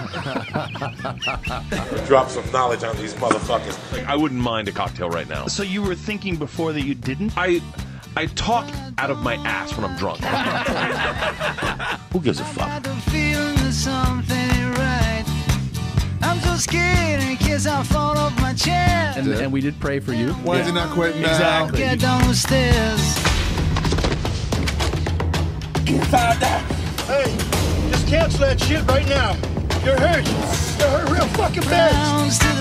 Drop some knowledge on these motherfuckers. Like, I wouldn't mind a cocktail right now. So you were thinking before that you didn't? I talk out of my ass when I'm drunk. Who gives a fuck? I'm so scared in case I fall off my chair. And we did pray for you. Why is it not quitting now? Exactly. Get down the stairs. Hey, just cancel that shit right now. You're hurt. You're hurt real fucking bad.